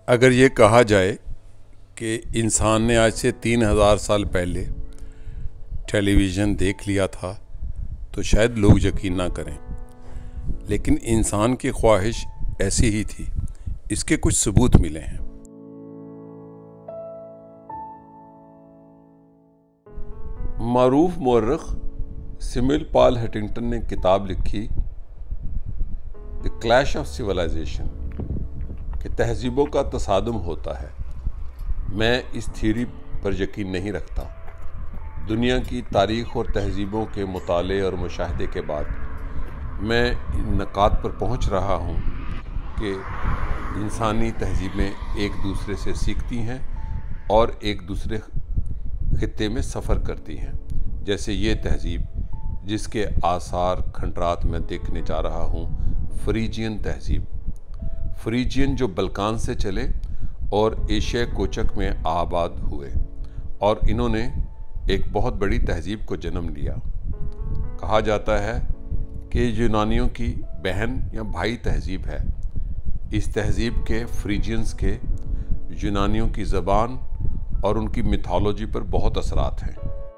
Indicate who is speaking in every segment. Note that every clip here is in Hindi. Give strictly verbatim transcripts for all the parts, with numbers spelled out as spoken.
Speaker 1: अगर ये कहा जाए कि इंसान ने आज से तीन हज़ार साल पहले टेलीविज़न देख लिया था तो शायद लोग यकीन ना करें, लेकिन इंसान की ख्वाहिश ऐसी ही थी। इसके कुछ सबूत मिले हैं। मारूफ मौर्रख सिमिल पॉल हंटिंगटन ने किताब लिखी द क्लैश ऑफ सिविलाइजेशन कि तहजीबों का तसादुम होता है। मैं इस थ्योरी पर यकीन नहीं रखता। दुनिया की तारीख़ और तहजीबों के मुताले और मुशाहदे के बाद मैं इन नकात पर पहुंच रहा हूं कि इंसानी तहजीबें एक दूसरे से सीखती हैं और एक दूसरे खित्ते में सफ़र करती हैं। जैसे ये तहजीब जिसके आसार खंडरात में देखने जा रहा हूँ, फ्रीजियन तहजीब। फ्रीजियन जो बल्कान से चले और एशिया कोचक में आबाद हुए और इन्होंने एक बहुत बड़ी तहजीब को जन्म लिया। कहा जाता है कि यूनानियों की बहन या भाई तहजीब है। इस तहजीब के फ्रीजियंस के यूनानियों की ज़बान और उनकी मिथोलॉजी पर बहुत असरात हैं।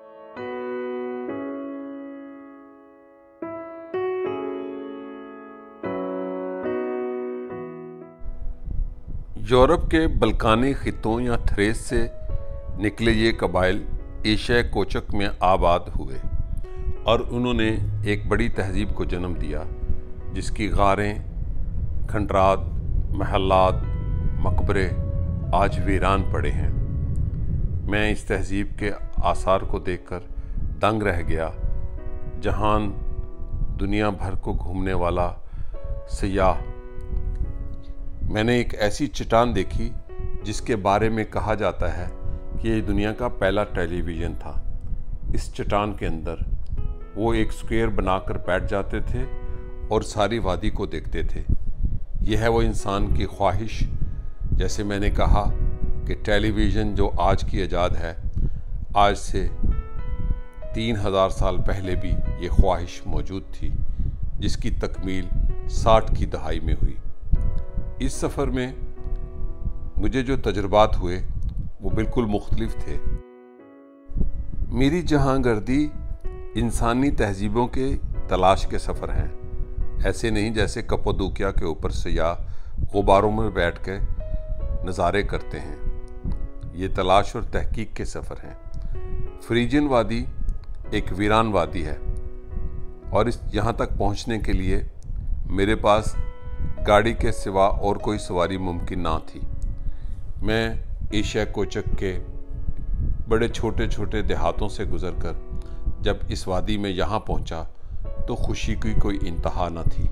Speaker 1: यूरोप के बल्कानी खित्तों या थ्रेस से निकले ये कबाइल एशिया कोचक में आबाद हुए और उन्होंने एक बड़ी तहजीब को जन्म दिया जिसकी गारें, खंडरात, महलात, मकबरे आज वीरान पड़े हैं। मैं इस तहजीब के आसार को देखकर दंग रह गया। जहान दुनिया भर को घूमने वाला सयाह, मैंने एक ऐसी चट्टान देखी जिसके बारे में कहा जाता है कि ये दुनिया का पहला टेलीविज़न था। इस चट्टान के अंदर वो एक स्क्वायर बनाकर बैठ जाते थे और सारी वादी को देखते थे। यह है वो इंसान की ख्वाहिश। जैसे मैंने कहा कि टेलीविज़न जो आज की ईजाद है, आज से तीन हज़ार साल पहले भी ये ख्वाहिश मौजूद थी, जिसकी तकमील साठ की दहाई में हुई। इस सफ़र में मुझे जो तजुर्बात हुए वो बिल्कुल मुख्तलिफ थे। मेरी जहांगर्दी इंसानी तहजीबों के तलाश के सफ़र हैं। ऐसे नहीं जैसे कप्पादोकिया के ऊपर सयाह गुबारों में बैठ के नज़ारे करते हैं। ये तलाश और तहकीक के सफ़र हैं। फ्रीजियन वादी एक वीरान वादी है और इस यहाँ तक पहुँचने के लिए मेरे पास गाड़ी के सिवा और कोई सवारी मुमकिन ना थी। मैं एशिया कोचक के बड़े छोटे छोटे देहातों से गुजरकर जब इस वादी में यहाँ पहुँचा तो खुशी की कोई इंतहा न थी।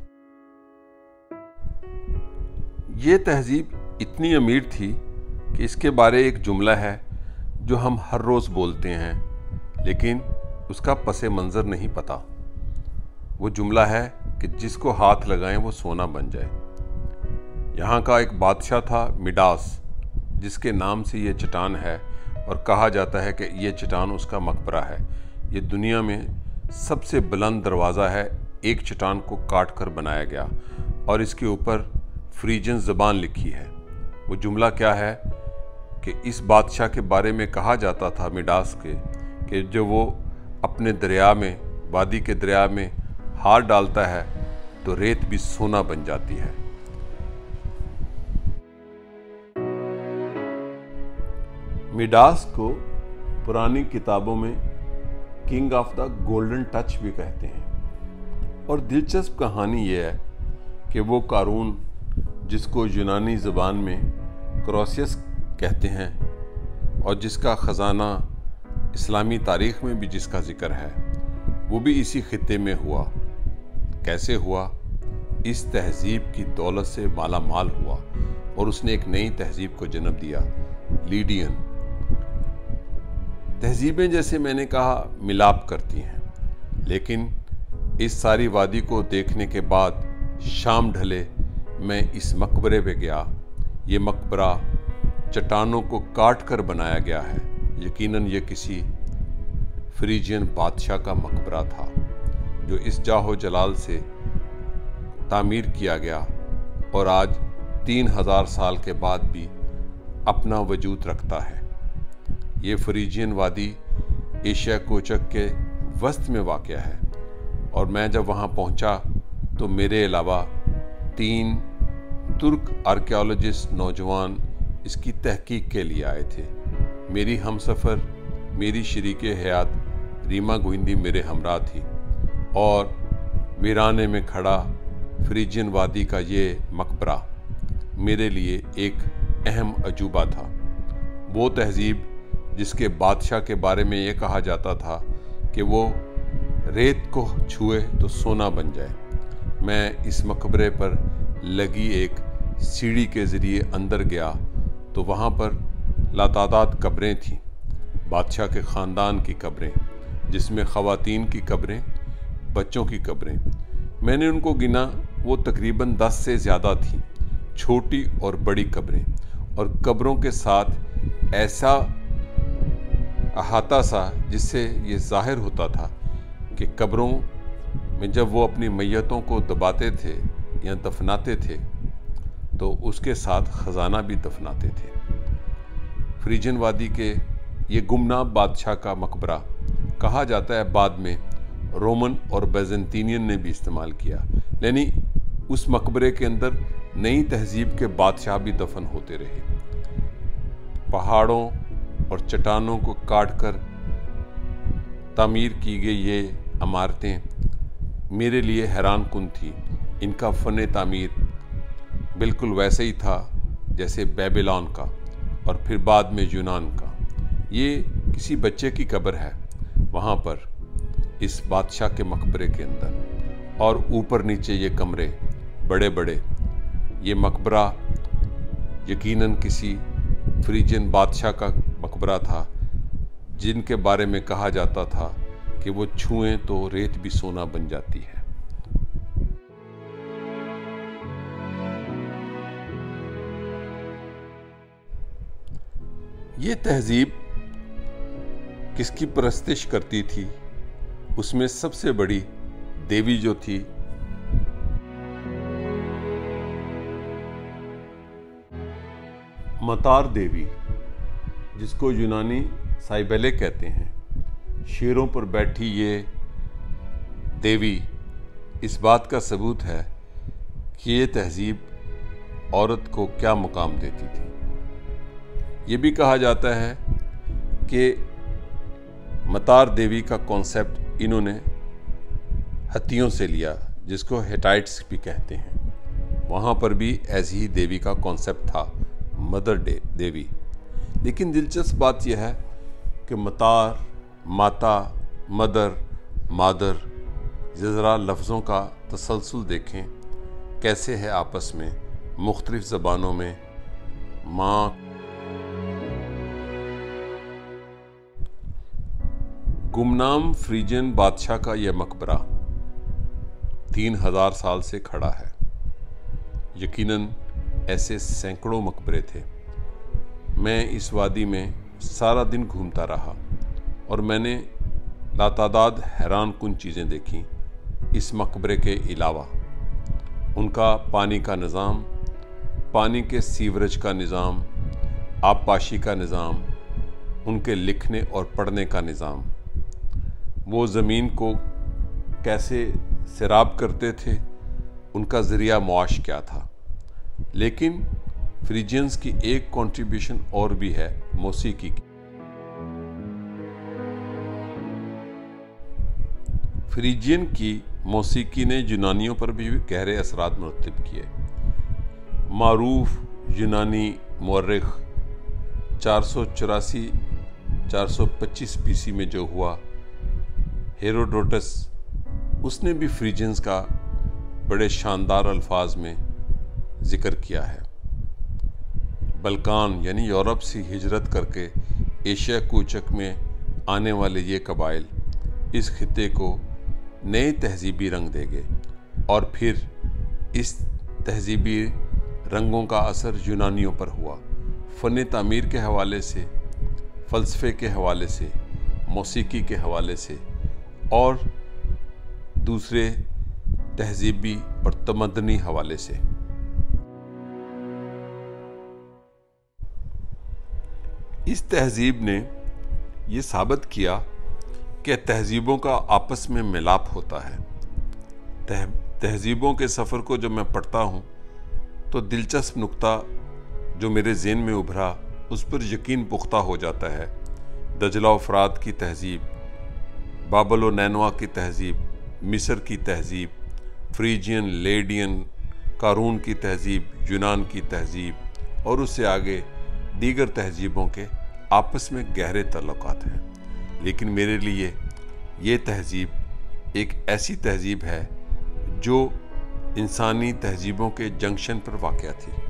Speaker 1: ये तहजीब इतनी अमीर थी कि इसके बारे एक जुमला है जो हम हर रोज़ बोलते हैं, लेकिन उसका पसे मंज़र नहीं पता। वो जुमला है कि जिसको हाथ लगाएं वो सोना बन जाए। यहाँ का एक बादशाह था मिडास, जिसके नाम से ये चट्टान है और कहा जाता है कि ये चट्टान उसका मकबरा है। ये दुनिया में सबसे बुलंद दरवाज़ा है, एक चट्टान को काट कर बनाया गया और इसके ऊपर फ्रीजियन ज़बान लिखी है। वो जुमला क्या है कि इस बादशाह के बारे में कहा जाता था मिडास के कि जो वो अपने दरिया में, वादी के दरिया में हाथ डालता है तो रेत भी सोना बन जाती है। मिडास को पुरानी किताबों में king of the golden touch भी कहते हैं। और दिलचस्प कहानी यह है कि वो कारून जिसको यूनानी ज़बान में क्रोसियस कहते हैं और जिसका ख़जाना इस्लामी तारीख़ में भी जिसका ज़िक्र है, वो भी इसी खित्ते में हुआ। कैसे हुआ? इस तहजीब की दौलत से माला माल हुआ और उसने एक नई तहजीब को जन्म दिया, लीडियन। तहजीबें जैसे मैंने कहा मिलाप करती हैं, लेकिन इस सारी वादी को देखने के बाद शाम ढले मैं इस मकबरे पे गया। ये मकबरा चट्टानों को काट कर बनाया गया है। यकीनन ये किसी फ्रीजियन बादशाह का मकबरा था जो इस जाहो जलाल से तामीर किया गया और आज तीन हजार साल के बाद भी अपना वजूद रखता है। ये फ्रीजियन वादी एशिया कोचक के वस्त में वाक़या है और मैं जब वहाँ पहुँचा तो मेरे अलावा तीन तुर्क आर्कियोलॉजिस्ट नौजवान इसकी तहकीक के लिए आए थे। मेरी हमसफ़र मेरी शरीके हयात रीमा गोविंदी मेरे हमरा थी और वीराने में खड़ा फ्रीजियन वादी का ये मकबरा मेरे लिए एक अहम अजूबा था। वो तहज़ीब जिसके बादशाह के बारे में ये कहा जाता था कि वो रेत को छुए तो सोना बन जाए। मैं इस मकबरे पर लगी एक सीढ़ी के ज़रिए अंदर गया तो वहाँ पर लातादाद कब्रें थीं, बादशाह के ख़ानदान की कब्रें, जिसमें ख़वातीन की कब्रें, बच्चों की कब्रें। मैंने उनको गिना, वो तकरीबन दस से ज़्यादा थीं, छोटी और बड़ी कब्रें, और कब्रों के साथ ऐसा अहाता सा जिससे ये ज़ाहिर होता था कि कब्रों में जब वो अपनी मैयतों को दबाते थे या दफनाते थे तो उसके साथ ख़जाना भी दफनाते थे। फ्रीजियन वादी के ये गुमनाम बादशाह का मकबरा कहा जाता है बाद में रोमन और बैजेंटीनियन ने भी इस्तेमाल किया, यानी उस मकबरे के अंदर नई तहजीब के बादशाह भी दफन होते रहे। पहाड़ों और चट्टानों को काटकर तामीर की गई ये इमारतें मेरे लिए हैरान कुन थी। इनका फ़न तामीर बिल्कुल वैसे ही था जैसे बेबीलोन का और फिर बाद में यूनान का। ये किसी बच्चे की कब्र है वहाँ पर इस बादशाह के मकबरे के अंदर, और ऊपर नीचे ये कमरे बड़े बड़े। ये मकबरा यकीनन किसी फ्रीजियन बादशाह का मकबरा था जिनके बारे में कहा जाता था कि वो छुएं तो रेत भी सोना बन जाती है। ये तहजीब किसकी परस्तिश करती थी? उसमें सबसे बड़ी देवी जो थी मतार देवी, जिसको यूनानी साइबेले कहते हैं। शेरों पर बैठी ये देवी इस बात का सबूत है कि ये तहजीब औरत को क्या मुकाम देती थी। ये भी कहा जाता है कि मतार देवी का कॉन्सेप्ट इन्होंने हत्तियों से लिया, जिसको हिटाइट्स भी कहते हैं। वहाँ पर भी ऐसी ही देवी का कॉन्सेप्ट था, मदर डे देवी। लेकिन दिलचस्प बात यह है कि मतार, माता, मदर, मादर, ज़रा लफ्ज़ों का तसलसल देखें कैसे है आपस में मुख्तलिफ ज़बानों में। माँ, गुमनाम फ्रीजियन बादशाह का यह मकबरा तीन हजार साल से खड़ा है। यकीनन ऐसे सैकड़ों मकबरे थे। मैं इस वादी में सारा दिन घूमता रहा और मैंने लातादाद हैरान कुन चीज़ें देखीं। इस मकबरे के अलावा उनका पानी का निज़ाम, पानी के सीवरेज का निज़ाम, आबपाशी का निज़ाम, उनके लिखने और पढ़ने का निज़ाम, वो ज़मीन को कैसे सैराब करते थे, उनका ज़रिया मुआश क्या था। लेकिन फ्रीजियंस की एक कंट्रीब्यूशन और भी है, मौसीकी की। फ्रीजियन की मौसीकी ने यूनानियों पर भी गहरे असरात मुरतब किए। मारूफ यूनानी मौर्रिख चार सौ चौरासी चार सौ पच्चीस बीसी में जो हुआ, हेरोडोटस, उसने भी फ्रीजियंस का बड़े शानदार अल्फाज में ज़िक्र किया है। बल्कान यानी यूरोप से हिजरत करके एशिया कोचक में आने वाले ये कबाइल इस खित्ते को नए तहजीबी रंग देंगे और फिर इस तहजीबी रंगों का असर यूनानियों पर हुआ। फ़न तामीर के हवाले से, फ़लसफ़े के हवाले से, मौसीकी के हवाले से और दूसरे तहजीबी और तमद्दनी हवाले से। इस तहजीब ने ये साबित किया कि तहजीबों का आपस में मिलाप होता है। तह, तहजीबों के सफ़र को जब मैं पढ़ता हूँ तो दिलचस्प नुक्ता जो मेरे ज़हन में उभरा उस पर यकीन पुख्ता हो जाता है। दजला व फ़रात की तहजीब, बाबल व नैनवा की तहजीब, मिस्र की तहजीब, फ्रीजियन, लेडियन, कारून की तहजीब, यूनान की तहजीब और उससे आगे दीगर तहजीबों के आपस में गहरे ताल्लुकात हैं। लेकिन मेरे लिए ये तहजीब एक ऐसी तहजीब है जो इंसानी तहजीबों के जंक्शन पर वाक़या थी।